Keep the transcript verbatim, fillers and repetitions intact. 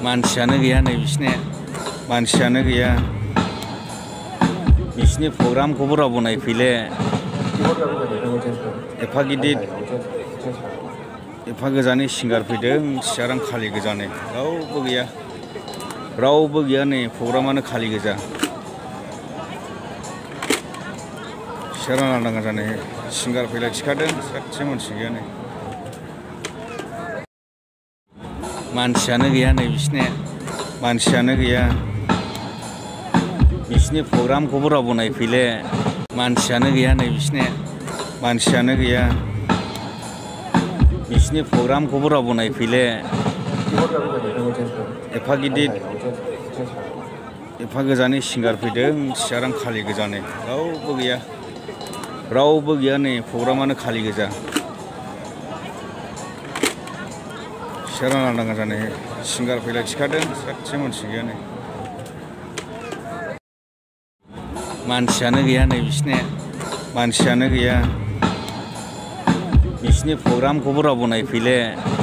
मानसियानो गैया नै बिसिने मानसियानो गैया बिसिनि प्रग्रामखौबो रावबो नायफैले एफा गिदिर एफा गोजाननि सिंगार फैदों सियारां खालि गोजानो रावबो गैया रावबो गैया नै प्रग्रामानो खालि गोजा सियारां लांदां गोजानो सिंगार फैलाय थिखादों सासे मानसि गैया नै मानसियानो गैया नै बिसिने मानसियानो गैया बिसिनि प्रग्रामखौबो रावबो नायफैले मानसियानो गैया नै बिसिने मानसियानो गैया बिसिनि प्रग्रामखौबो रावबो नायफैले एफा गिदिर एफा गोजाननि सिंगार फैदों सियारां खालि गोजानो रावबो गैया रावबो गैया नै प्रग्रामानो खालि गोजा सियारां लांदां गोजानो सिंगार फैलाय थिखादों सासे मानसि गैया नै मानसियानो गैया नै बिसिने मानसियानो गैया बिसिनि प्रग्रामखौबो रावबो नायफैले